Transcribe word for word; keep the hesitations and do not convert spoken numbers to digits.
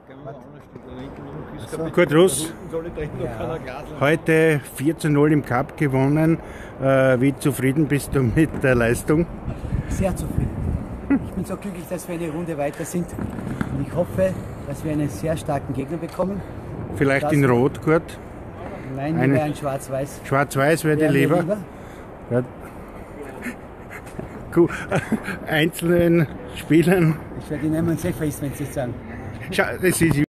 So. Kurt Russ, ja. Heute vier zu null im Cup gewonnen. Äh, wie zufrieden bist du mit der Leistung? Sehr zufrieden. Ich bin so glücklich, dass wir eine Runde weiter sind. Und ich hoffe, dass wir einen sehr starken Gegner bekommen. Vielleicht das in Rot, Kurt? Nein, lieber ein Schwarz-Weiß. Schwarz-Weiß wäre dir lieber? lieber? Ja. Cool. Einzelnen Spielern. Ich werde Ihnen einmal sehr fest, wenn Sie es sagen. Schau, das ist